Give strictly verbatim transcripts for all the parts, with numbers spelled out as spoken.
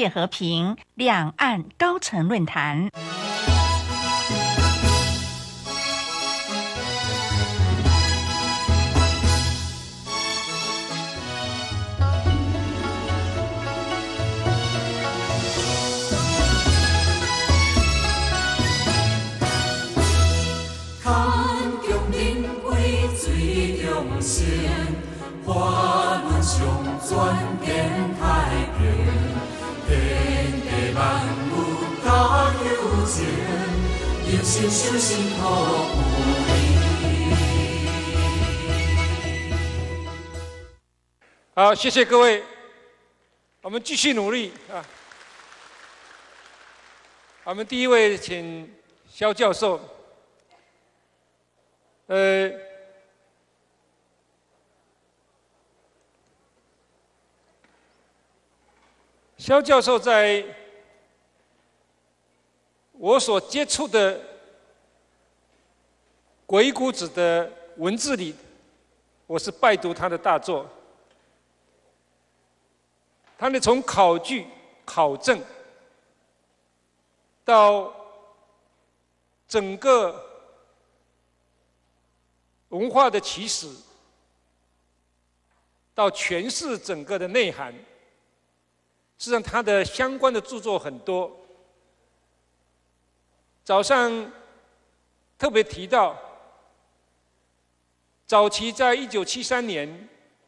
界和平两岸高层论坛。 花暖上转见太平，天地万物加友情，友情手心托有你。 好，谢谢各位，我们继续努力啊。我们第一位请萧教授，呃。萧教授在我所接触的鬼谷子的文字里，我是拜读他的大作。他呢，从考据、考证到整个文化的起始，到诠释整个的内涵。实际上，他的相关的著作很多。早上特别提到，早期在一九七三年，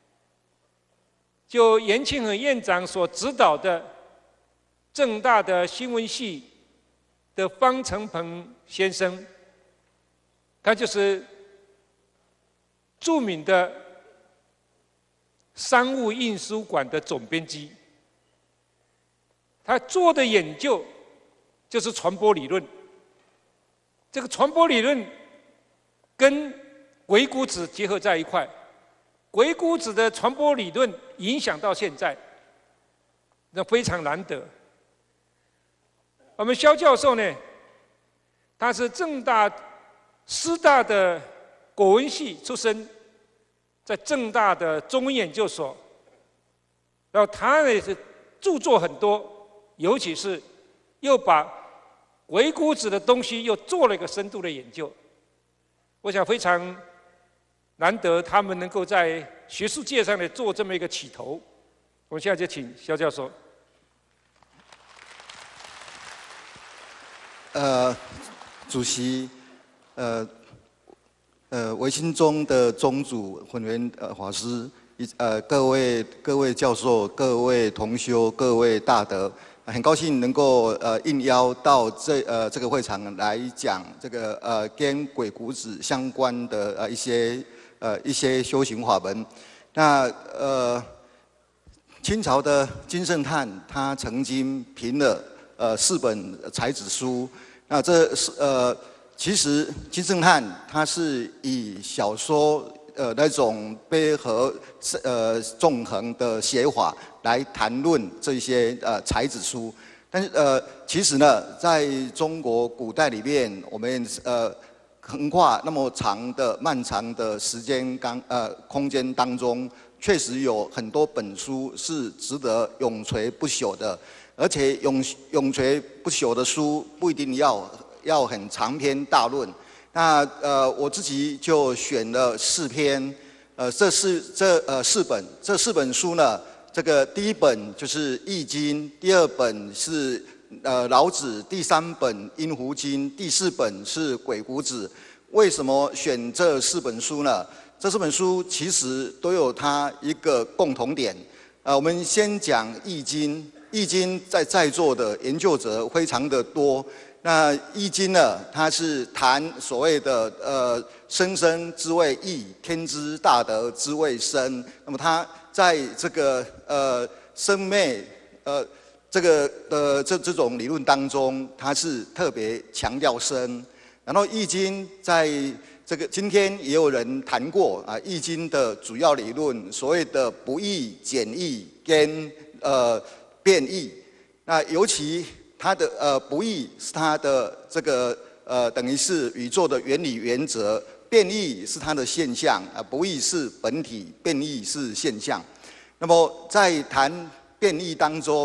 就严庆和院长所指导的政大的新闻系的方成鹏先生，他就是著名的商务印书馆的总编辑。他做的研究就是传播理论。这个传播理论跟鬼谷子结合在一块，鬼谷子的传播理论影响到现在，那非常难得。我们萧教授呢，他是政大、师大的国文系出身，在政大的中文研究所，然后他呢是著作很多。尤其是又把鬼谷子的东西又做了一个深度的研究，我想非常难得他们能够在学术界上呢做这么一个起头。我们现在就请萧教授。 呃，主席，呃呃，维新宗的宗主混元呃法师，呃各位各位教授、各位同修、各位大德。很高兴能够呃应邀到这呃这个会场来讲这个呃跟鬼谷子相关的呃一些呃一些修行法门。那呃清朝的金圣叹他曾经评了呃四本才子书。那这是呃其实金圣叹他是以小说呃那种悲和呃纵横的写法来谈论这些呃才子书，但是呃其实呢，在中国古代里面，我们呃横跨那么长的漫长的时间当呃空间当中，确实有很多本书是值得永垂不朽的，而且永永垂不朽的书不一定要要很长篇大论。那呃我自己就选了四篇，呃这四这呃四本这四本书呢。这个第一本就是《易经》，第二本是呃老子，第三本《阴符经》，第四本是《鬼谷子》。为什么选这四本书呢？这四本书其实都有它一个共同点。呃，我们先讲《易经》，《易经》在在座的研究者非常的多。那《易经》呢，它是谈所谓的呃生生之谓易，天之大德之谓生。那么它在这个呃生灭呃这个的这这种理论当中，它是特别强调生。然后《易经》在这个今天也有人谈过啊，《易经》的主要理论，所谓的不易、简易跟呃变易。那尤其它的呃不易是它的这个呃等于是宇宙的原理原则。变异是它的现象，啊，不易是本体，变异是现象。那么在谈变异当中，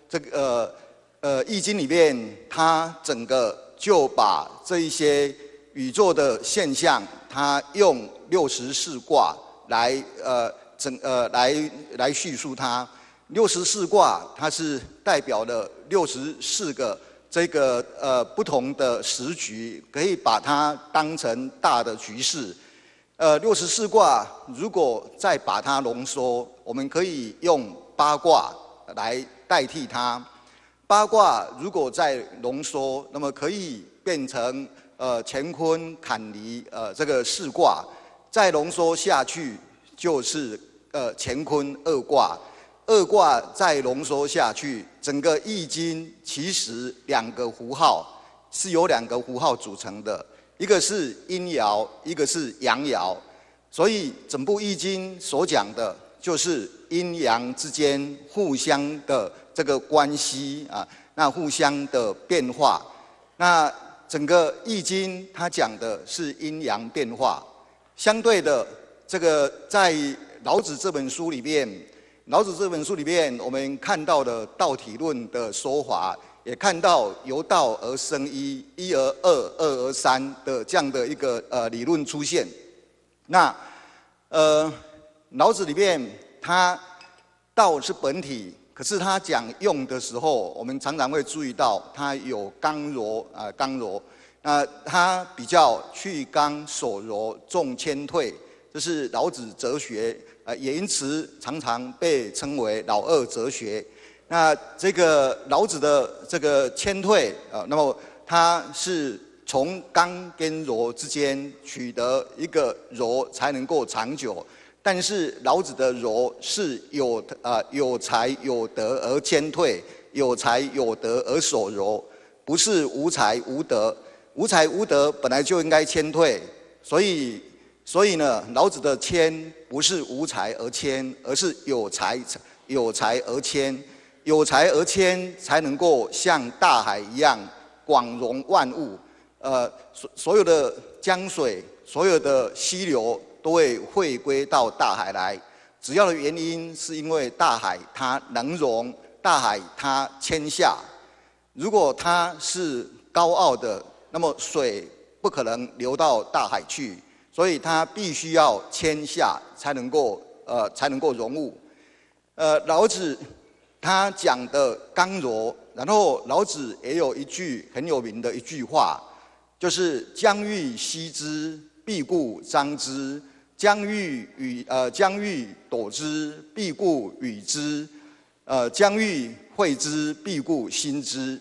这个呃呃《易经》里面，它整个就把这一些宇宙的现象，它用六十四卦来呃整呃来来叙述它。六十四卦它是代表了六十四个这个呃不同的时局，可以把它当成大的局势。呃，六十四卦如果再把它浓缩，我们可以用八卦来代替它。八卦如果再浓缩，那么可以变成呃乾坤坎离呃这个四卦，再浓缩下去就是呃乾坤二卦。二卦再浓缩下去，整个易经其实两个符号是由两个符号组成的，一个是阴爻，一个是阳爻。所以整部易经所讲的就是阴阳之间互相的这个关系啊，那互相的变化。那整个易经它讲的是阴阳变化，相对的，这个在老子这本书里面。老子这本书里面，我们看到了道体论的说法，也看到由道而生一，一而二，二而三的这样的一个呃理论出现。那呃，老子里面他道是本体，可是他讲用的时候，我们常常会注意到他有刚柔啊、呃，刚柔。那他比较去刚守柔，重谦退，这是老子哲学。呃，也因此常常被称为老二哲学。那这个老子的这个谦退啊、呃，那么他是从刚跟柔之间取得一个柔，才能够长久。但是老子的柔是有啊、呃、有才有德而谦退，有才有德而守柔，不是无才无德。无才无德本来就应该谦退，所以。所以呢，老子的谦不是无才而谦，而是有才有才而谦，有才而谦才能够像大海一样广容万物。呃，所所有的江水、所有的溪流都会汇归到大海来。主要的原因是因为大海它能容，大海它谦下。如果它是高傲的，那么水不可能流到大海去。所以它必须要谦下，才能够呃才能够容物。呃，老子他讲的刚柔，然后老子也有一句很有名的一句话，就是将欲歙之，必固张之；将欲与呃将欲躲之，必固与之；呃将欲会之，必固心之。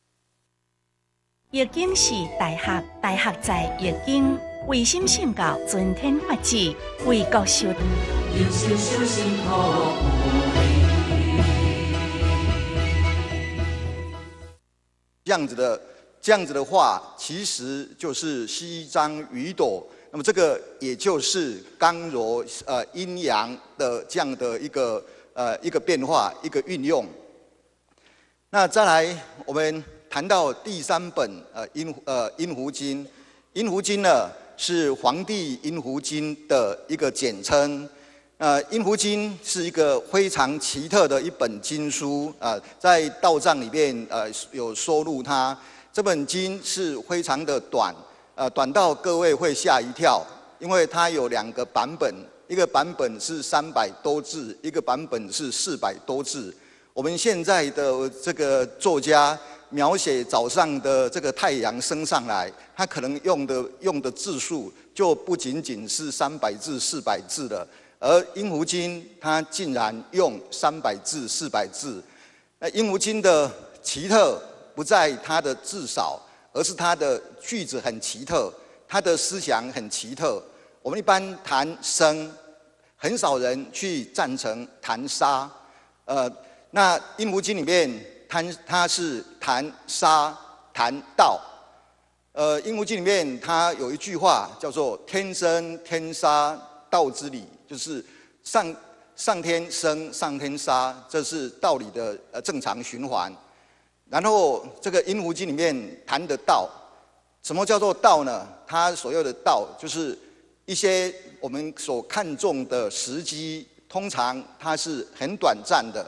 易经是大学，大学在易经。为心信教，尊天法治，为国修。 有心修行透这样子的，这样子的话，其实就是翕张雨斗。那么这个也就是刚柔呃阴阳的这样的一个呃一个变化，一个运用。那再来，我们谈到第三本呃阴呃阴符经，阴符经呢。是《黄帝阴符经》的一个简称。呃，《阴符经》是一个非常奇特的一本经书啊、呃，在道藏里面呃有收录它。这本经是非常的短，呃，短到各位会吓一跳，因为它有两个版本，一个版本是三百多字，一个版本是四百多字。我们现在的这个作家。描写早上的这个太阳升上来，他可能用的用的字数就不仅仅是三百字、四百字了，而《阴符经》它竟然用三百字、四百字。那《阴符经》的奇特不在它的字少，而是它的句子很奇特，它的思想很奇特。我们一般谈生，很少人去赞成谈杀。呃，那《阴符经》里面。谈它是谈杀谈道，呃，《阴符经》里面它有一句话叫做“天生天杀道之理”，就是上上天生上天杀，这是道理的呃正常循环。然后这个《阴符经》里面谈的道，什么叫做道呢？它所有的道就是一些我们所看重的时机，通常它是很短暂的。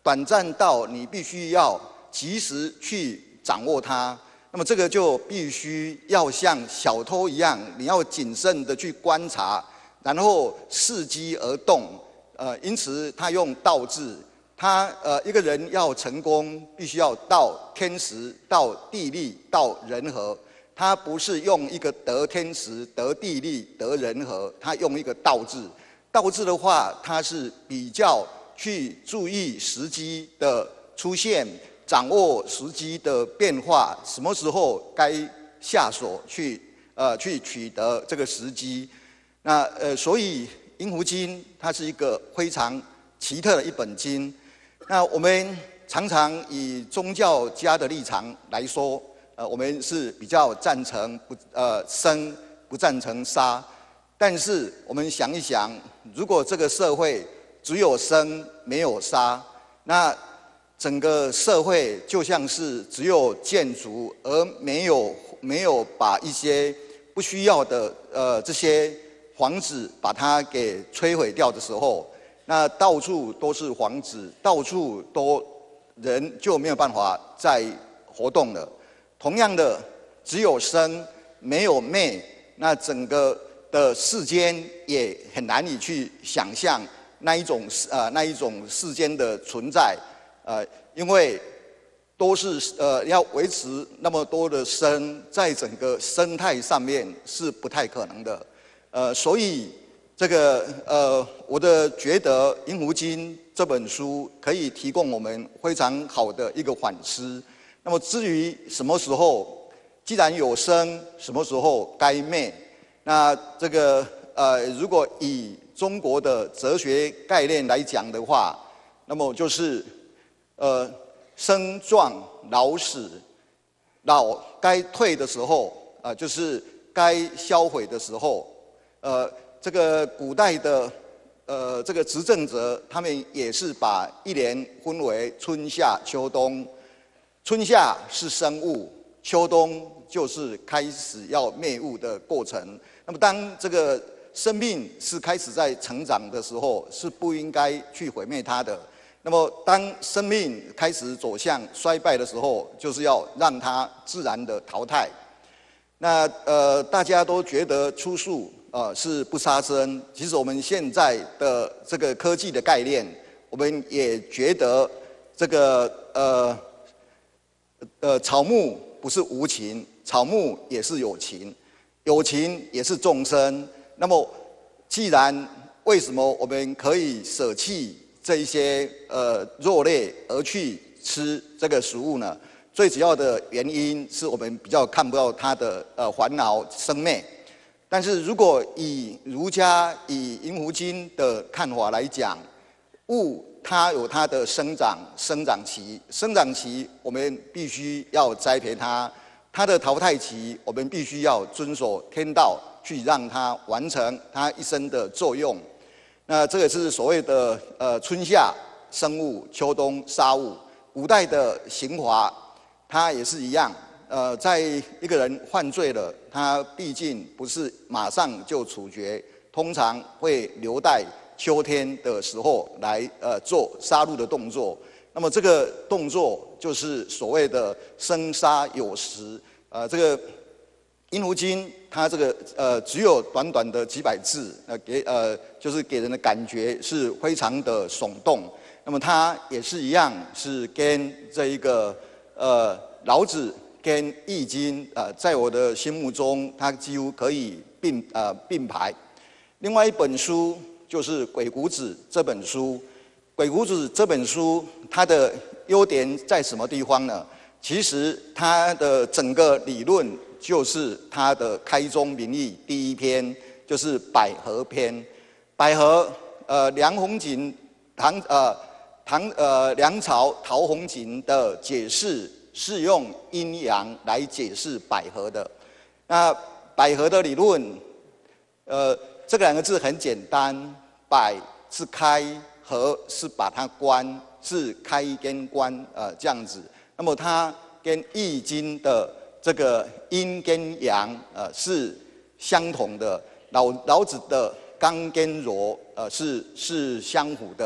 短暂到你必须要及时去掌握它。那么这个就必须要像小偷一样，你要谨慎的去观察，然后伺机而动。呃，因此他用道字，他呃一个人要成功，必须要到天时、到地利、到人和。他不是用一个得天时、得地利、得人和，他用一个道字。道字的话，它是比较去注意时机的出现，掌握时机的变化，什么时候该下手去呃去取得这个时机。那呃，所以《银狐经》它是一个非常奇特的一本经。那我们常常以宗教家的立场来说，呃，我们是比较赞成不呃生，不赞成杀。但是我们想一想，如果这个社会只有生没有杀，那整个社会就像是只有建筑，而没有没有把一些不需要的呃这些房子把它给摧毁掉的时候，那到处都是房子，到处都人就没有办法再活动了。同样的，只有生没有灭，那整个的世间也很难以去想象那一种呃那一种世间的存在，呃，因为都是呃要维持那么多的生，在整个生态上面是不太可能的，呃，所以这个呃，我的觉得《银狐经》这本书可以提供我们非常好的一个反思。那么至于什么时候，既然有生，什么时候该灭？那这个呃，如果以中国的哲学概念来讲的话，那么就是呃，生壮老死，老该退的时候，啊、呃，就是该销毁的时候。呃，这个古代的呃这个执政者，他们也是把一年分为春夏秋冬。春夏是生物，秋冬就是开始要灭物的过程。那么，当这个生命是开始在成长的时候，是不应该去毁灭它的。那么，当生命开始走向衰败的时候，就是要让它自然的淘汰。那呃，大家都觉得出树呃是不杀生，其实我们现在的这个科技的概念，我们也觉得这个呃。呃，草木不是无情，草木也是有情，有情也是众生。那么，既然为什么我们可以舍弃这一些呃肉类而去吃这个食物呢？最主要的原因是我们比较看不到它的呃烦恼生灭。但是如果以儒家以《银狐经》的看法来讲，物它有它的生长生长期，生长期我们必须要栽培它；它的淘汰期，我们必须要遵守天道，去让它完成它一生的作用。那这个是所谓的呃春夏生物，秋冬杀物。古代的刑罚，它也是一样。呃，在一个人犯罪了，他毕竟不是马上就处决，通常会留待秋天的时候来呃做杀戮的动作。那么这个动作就是所谓的生杀有时。呃，这个《银狐经》它这个呃只有短短的几百字，呃给呃就是给人的感觉是非常的耸动。那么它也是一样，是跟这一个呃老子跟《易经》呃在我的心目中，它几乎可以并呃并排。另外一本书就是《鬼谷子》这本书，《鬼谷子》这本书它的优点在什么地方呢？其实它的整个理论就是它的开宗明义第一篇就是百合篇。百合，呃，梁鸿锦唐呃唐呃梁朝陶弘景的解释是用阴阳来解释百合的。那百合的理论，呃，这个两个字很简单，百是开，合是把它关，是开跟关，呃，这样子。那么它跟《易经》的这个阴跟阳，呃，是相同的。老老子的刚跟柔，呃，是是相符的。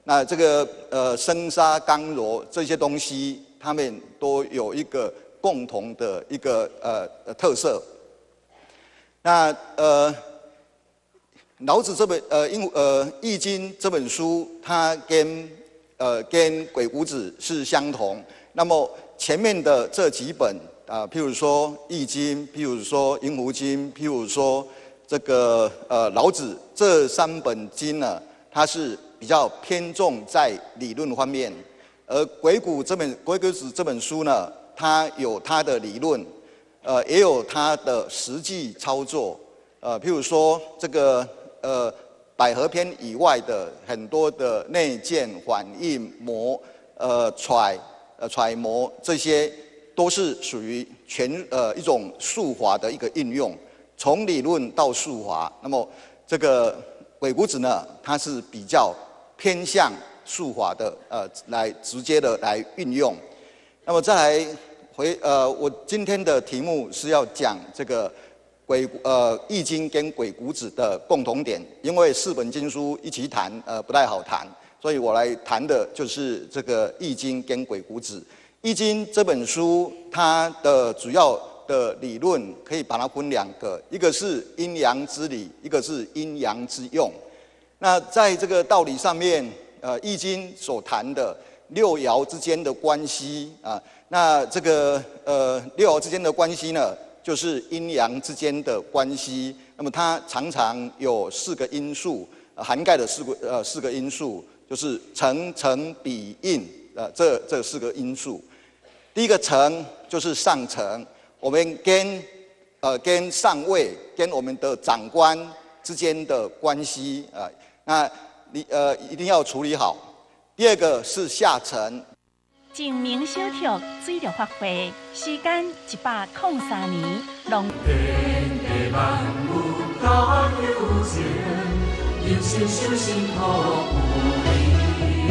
那这个呃生杀刚柔这些东西，它们都有一个共同的一个呃特色。那呃老子这本呃因呃《易经》这本书，它跟呃跟鬼谷子是相同。那么前面的这几本啊、呃，譬如说《易经》，譬如说《阴符经》，譬如说这个呃老子这三本经呢，它是比较偏重在理论方面，而鬼谷这本鬼谷子这本书呢，它有它的理论，呃，也有它的实际操作，呃，譬如说这个呃百合篇以外的很多的内见、反应、模、呃揣、呃揣摩，这些都是属于全呃一种术法的一个应用，从理论到术法。那么这个鬼谷子呢，它是比较偏向术法的，呃，来直接的来运用。那么再来回呃，我今天的题目是要讲这个鬼呃《易经》跟鬼谷子的共同点，因为四本经书一起谈，呃，不太好谈，所以我来谈的就是这个《易经》跟鬼谷子。《易经》这本书，它的主要的理论可以把它分两个，一个是阴阳之理，一个是阴阳之用。那在这个道理上面，呃，《易经》所谈的六爻之间的关系啊，那这个呃六爻之间的关系呢，就是阴阳之间的关系。那么它常常有四个因素，呃、涵盖的四个呃四个因素，就是成、成、比、应，呃，这这四个因素。第一个成就是上层，我们跟呃跟上位、跟我们的长官之间的关系啊。呃那你呃一定要处理好。第二个是下沉， 证明小跳水着发挥，时间一百零三年，龙。 天地万物交有情，有情修行好有理。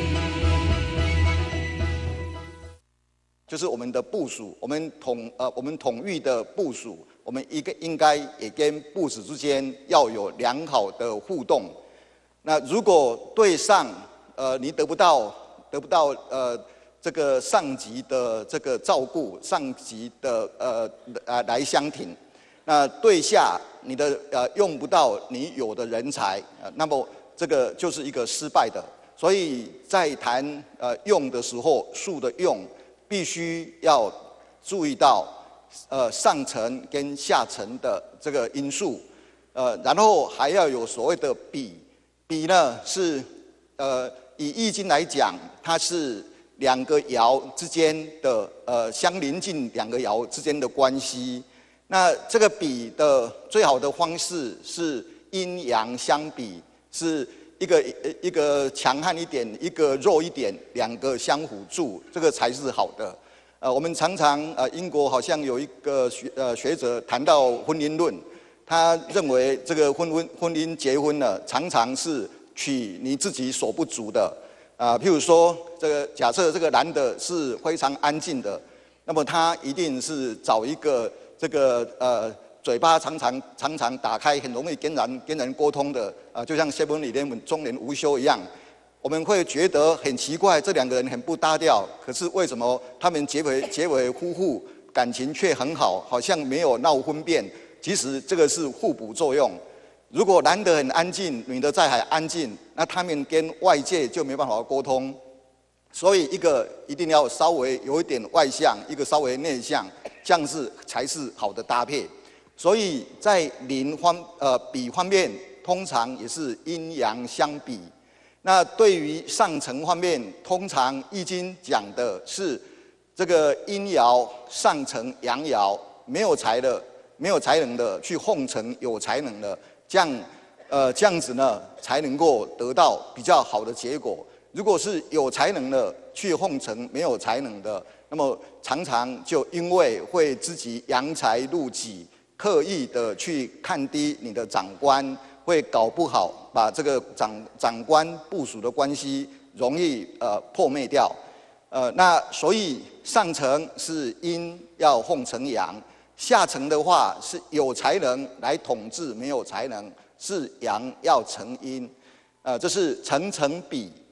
就是我们的部属，我们统呃我们统御的部属，我们一个应该也跟部属之间要有良好的互动。那如果对上，呃，你得不到得不到呃这个上级的这个照顾，上级的呃呃来相挺，那对下你的呃用不到你有的人才，呃，那么这个就是一个失败的。所以在谈呃用的时候，术的用必须要注意到呃上层跟下层的这个因素，呃，然后还要有所谓的比。比呢是，呃，以易经来讲，它是两个爻之间的呃相邻近两个爻之间的关系。那这个比的最好的方式是阴阳相比，是一个一个强悍一点，一个弱一点，两个相辅助，这个才是好的。呃，我们常常呃英国好像有一个学呃学者谈到婚姻论。他认为这个婚婚婚姻结婚呢，常常是取你自己所不足的啊、呃。譬如说，这个假设这个男的是非常安静的，那么他一定是找一个这个呃嘴巴常常常常打开，很容易跟人跟人沟通的啊、呃，就像 Seven Eleven 中年无休一样。我们会觉得很奇怪，这两个人很不搭调，可是为什么他们结为结为夫妇，感情却很好，好像没有闹婚变？其实这个是互补作用。如果男的很安静，女的再很安静，那他们跟外界就没办法沟通。所以一个一定要稍微有一点外向，一个稍微内向，这样子才是好的搭配。所以在邻方呃比方面，通常也是阴阳相比。那对于上层方面，通常易经讲的是这个阴爻上层阳爻，没有才的。没有才能的去奉承有才能的，这样，呃，这样子呢，才能够得到比较好的结果。如果是有才能的去奉承没有才能的，那么常常就因为会自己扬才入己，刻意的去看低你的长官，会搞不好把这个长长官部属的关系容易呃破灭掉。呃，那所以上层是阴要奉承阳。下层的话是有才能来统治，没有才能是阳要成阴，呃，这是层层比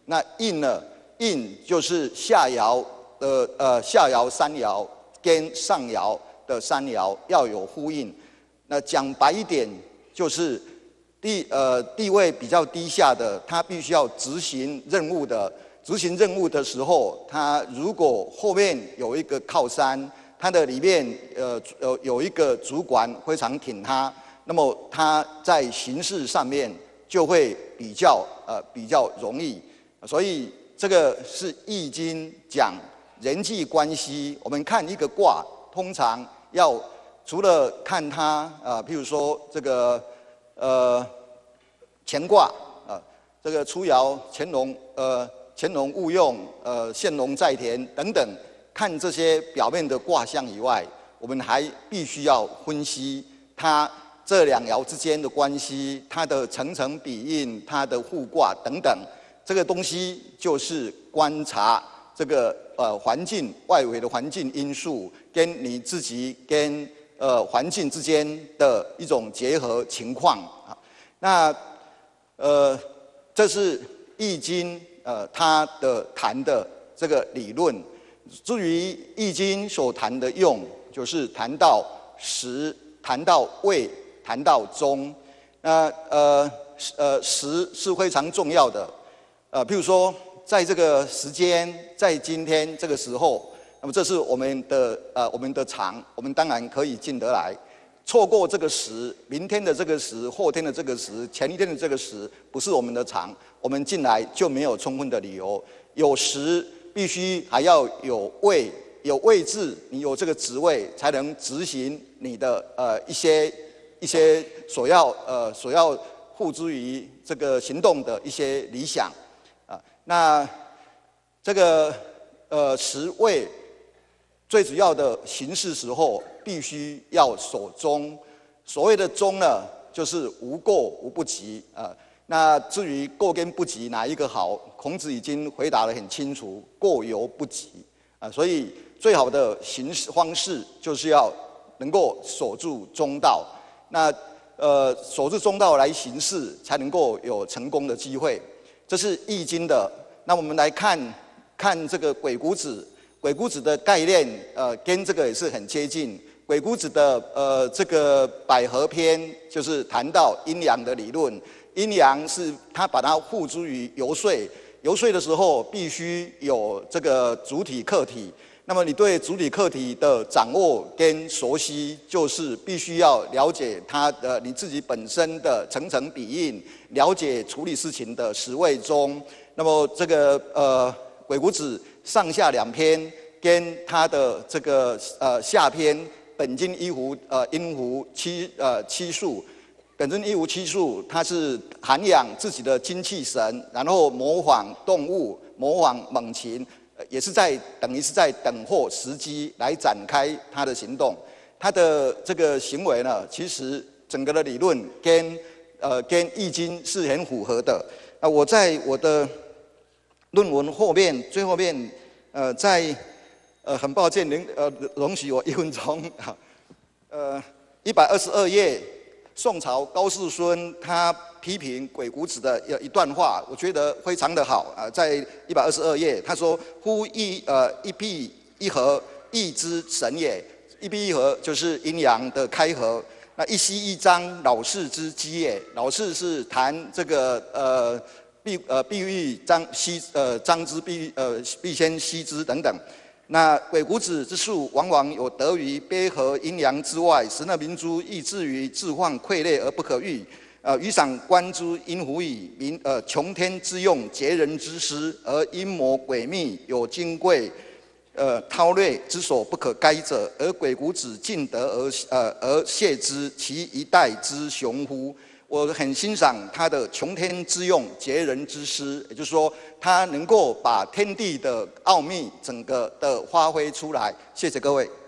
那印呢？印就是下爻的呃下爻三爻跟上爻的三爻要有呼应。那讲白一点，就是地呃地位比较低下的，他必须要执行任务的。执行任务的时候，他如果后面有一个靠山，他的里面呃有有一个主管非常挺他，那么他在行事上面就会比较呃比较容易。所以这个是《易经》讲人际关系。我们看一个卦，通常要除了看它啊、呃，譬如说这个呃乾卦啊、呃，这个初爻潜龙呃潜龙勿用呃现龙在田等等，看这些表面的卦象以外，我们还必须要分析它这两爻之间的关系，它的层层比应，它的互卦等等。这个东西就是观察这个呃环境外围的环境因素跟你自己跟呃环境之间的一种结合情况啊。那呃这是《易经》呃它的谈的这个理论。至于《易经》所谈的用，就是谈到时、谈到位、谈到中。那呃呃时是非常重要的。呃，譬如说，在这个时间，在今天这个时候，那么这是我们的呃我们的常，我们当然可以进得来。错过这个时，明天的这个时，后天的这个时，前一天的这个时，不是我们的常，我们进来就没有充分的理由。有时必须还要有位，有位置，你有这个职位，才能执行你的呃一些一些所要呃所要付诸于这个行动的一些理想。那这个呃时位最主要的行事时候，必须要守中。所谓的中呢，就是无过无不及啊、呃。那至于过跟不及哪一个好，孔子已经回答得很清楚，过犹不及啊、呃。所以最好的行事方式就是要能够守住中道。那呃守住中道来行事，才能够有成功的机会。这是《易经》的。那我们来看看这个《鬼谷子》，《鬼谷子》的概念，呃，跟这个也是很接近。《鬼谷子》的呃这个百合篇，就是谈到阴阳的理论。阴阳是他把它付诸于游说，游说的时候必须有这个主体客体。那么你对主体客体的掌握跟熟悉，就是必须要了解它的你自己本身的层层比应，了解处理事情的实位中。那么这个呃《鬼谷子》上下两篇跟它的这个呃下篇本经一湖呃阴湖七呃七术，本经一湖七术，它是涵养自己的精气神，然后模仿动物，模仿猛禽。也是在等于是在等候时机来展开他的行动，他的这个行为呢，其实整个的理论跟呃跟《易经》是很符合的。啊，我在我的论文后面最后面，呃，在呃很抱歉，您呃容许我一分钟啊，呃一百二十二页，宋朝高士孙他批评鬼谷子的一段话，我觉得非常的好啊，在一百二十二页，他说：“夫一呃一闭一合，易之神也。一闭一合就是阴阳的开合。那一息一张，老氏之基也。老氏是谈这个呃必呃必欲张息呃张之必呃必先息之等等。那鬼谷子之术，往往有得于悲和阴阳之外，使那明珠亦至于置换溃裂而不可喻。”呃，余赏观之阴乎矣，民呃穷天之用，劫人之师，而阴谋诡秘，有金贵，呃韬略之所不可该者，而鬼谷子尽得而呃而谢之，其一代之雄乎？我很欣赏他的穷天之用，劫人之师，也就是说，他能够把天地的奥秘整个的发挥出来。谢谢各位。